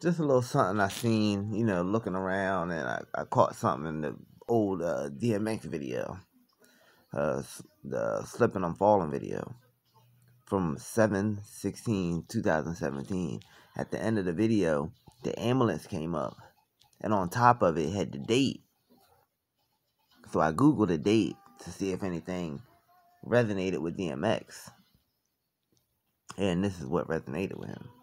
Just a little something I seen, looking around, and I caught something in the old DMX video, the Slippin' I'm Falling video from 7/16/2017. At the end of the video, the ambulance came up, and on top of it had the date. So I Googled the date to see if anything resonated with DMX. And this is what resonated with him.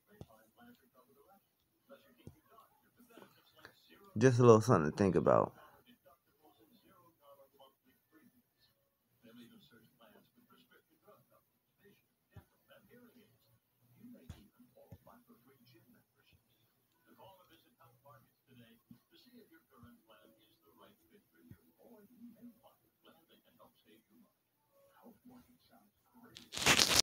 Just a little something to think about.